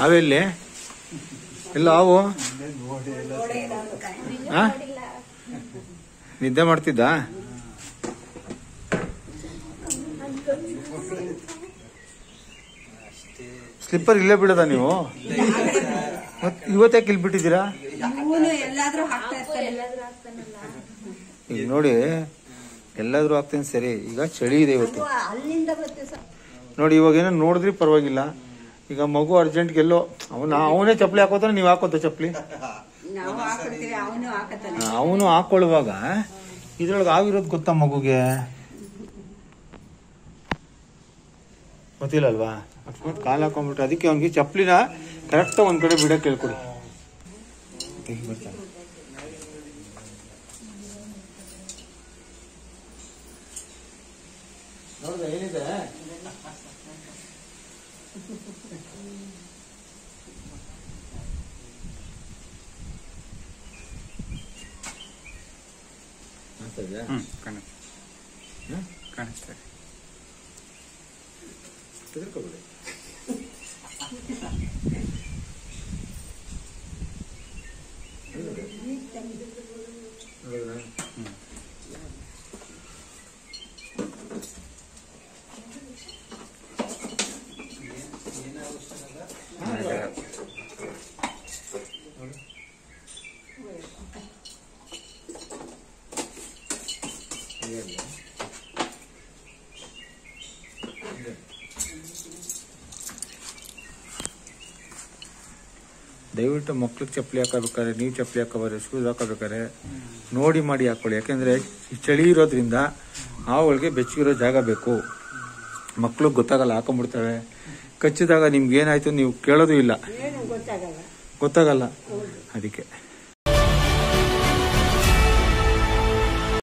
ಹಾವೆಲ್ಲಿ ಎಲ್ಲ ಹಾವು ನಿದ್ದೆ ಮಾಡ್ತಿದ್ದ? ಸ್ಲಿಪ್ಪರ್ ಇಲ್ಲೇ ಬಿಡೋದ ನೀವು? ಇವತ್ತೇ ಕಿಲ್ ಬಿಟ್ಟಿದ್ದೀರಾ? ಈಗ ನೋಡಿ ಎಲ್ಲಾದ್ರೂ ಆಗ್ತೇನೆ ಸರಿ. ಈಗ ಚಳಿ ಇದೆ ಇವತ್ತು ನೋಡಿ. ಇವಾಗ ಏನೋ ನೋಡಿದ್ರಿ ಪರವಾಗಿಲ್ಲ. ಈಗ ಮಗು ಅರ್ಜೆಂಟ್ಗೆ ಎಲ್ಲೋ ಅವನೇ ಚಪ್ಪಲಿ ಹಾಕೋತಾನೆ, ನೀವ್ ಹಾಕೋತ ಚಪ್ಪಲಿ? ಅವನು ಹಾಕೊಳ್ಳುವಾಗ ಇದ್ರೊಳಗೆ ಆಗಿರೋದು ಗೊತ್ತಾ ಮಗುಗೆ? ಗೊತ್ತಿಲ್ಲಲ್ವಾ? ಅಕಸ್ಮಾತ್ ಕಾಲು ಹಾಕೊಂಡ್ಬಿಟ್ರೆ ಅದಕ್ಕೆ ಅವ್ನಿಗೆ ಚಪ್ಪಲಿನ ಕರೆಕ್ಟ್ ಒಂದ್ ಕಡೆ ಬಿಡಕ್ಕೆ ಹೇಳ್ಕೊಡಿ. ನೋಡ್ದ ಏನಿದೆ? ಕಾಣಿಸ್ತಾರೆ. ಹೆದರ್ಕೋಬೇಡಿ. ದಯವಿಟ್ಟು ಮಕ್ಳಿಗೆ ಚಪ್ಪಲಿ ಹಾಕೋಬೇಕಾದ್ರೆ, ನೀವು ಚಪ್ಪಲಿ ಹಾಕೋಬೇಕಾದ್ರೆ, ಶೂಸ್ ಹಾಕೋಬೇಕಾದ್ರೆ ನೋಡಿ ಮಾಡಿ ಹಾಕೊಳ್ಳಿ. ಯಾಕೆಂದ್ರೆ ಚಳಿ ಇರೋದ್ರಿಂದ ಹಾವುಗಳಿಗೆ ಬೆಚ್ಚಗಿರೋ ಜಾಗ ಬೇಕು. ಮಕ್ಳು ಗೊತ್ತಾಗಲ್ಲ, ಹಾಕೊಂಡ್ಬಿಡ್ತಾವೆ. ಕಚ್ಚಿದಾಗ ನಿಮ್ಗೆ ಏನಾಯ್ತು ನೀವು ಕೇಳೋದು ಇಲ್ಲ, ಗೊತ್ತಾಗಲ್ಲ. ಅದಕ್ಕೆ